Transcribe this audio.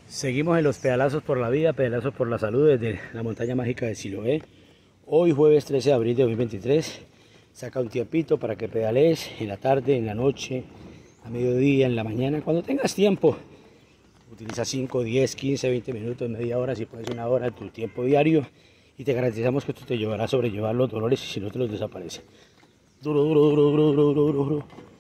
Seguimos en los pedalazos por la vida, pedalazos por la salud desde la montaña mágica de Siloé. Hoy jueves 13 de abril de 2023, saca un tiempito para que pedales en la tarde, en la noche, a mediodía, en la mañana, cuando tengas tiempo. Utiliza 5, 10, 15, 20 minutos, media hora, si puedes una hora, tu tiempo diario, y te garantizamos que esto te llevará a sobrellevar los dolores y si no te los desaparece. Duro, duro, duro, duro, duro, duro, duro.